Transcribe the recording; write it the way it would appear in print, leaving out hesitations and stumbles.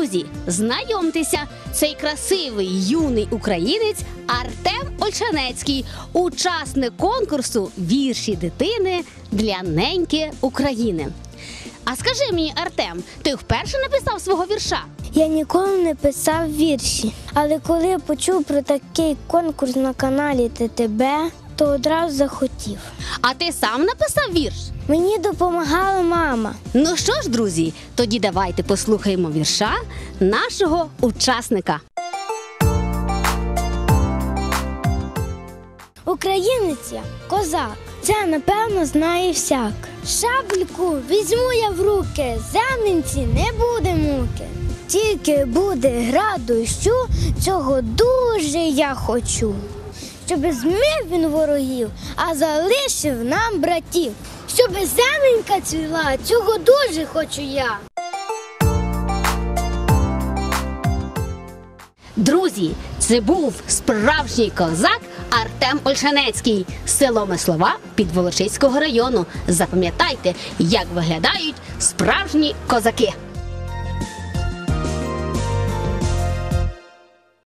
Друзі, знайомтеся, цей красивий юний українець Артем Ольшанецький, учасник конкурсу «Вірші дитини для неньки України». А скажи мені, Артем, ти вперше написав свого вірша? Я ніколи не писав вірші, але коли я почув про такий конкурс на каналі ТТБ, то одразу захотів. А ти сам написав вірш? Мені допомагала мама. Ну що ж, друзі, тоді давайте послухаємо вірша нашого учасника. Українець я, козак, це напевно знає всяк. Шабльку візьму я в руки, землянці не буде муки. Тільки буде град дощу, цього дуже я хочу. Щоби змив він ворогів, а залишив нам братів. Щоби земленька цвіла, цього дуже хочу я. Друзі, це був справжній козак Артем Ольшанецький, село Мислова Підволочиського району. Запам'ятайте, як виглядають справжні козаки.